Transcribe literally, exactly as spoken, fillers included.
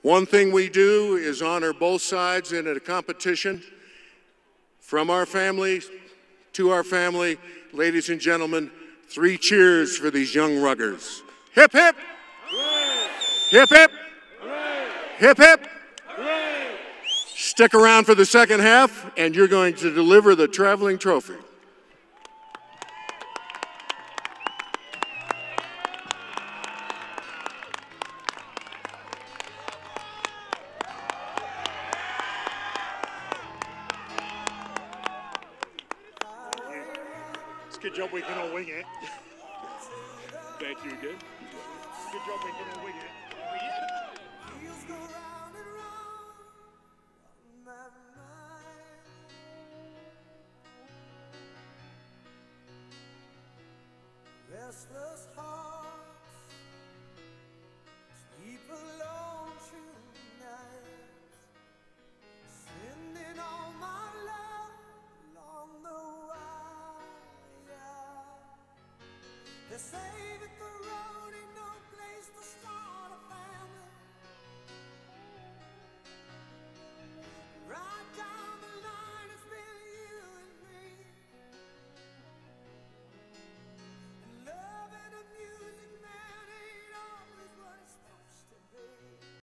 One thing we do is honor both sides in a competition. From our family to our family, ladies and gentlemen, three cheers for these young ruggers. Hip, hip! Hooray! Hip, hip! Hooray! Hip, hip! Hooray! Stick around for the second half, and you're going to deliver the traveling trophy. Good job we can all wing it. Thank you again. Good job we can all wing it. Restless heart.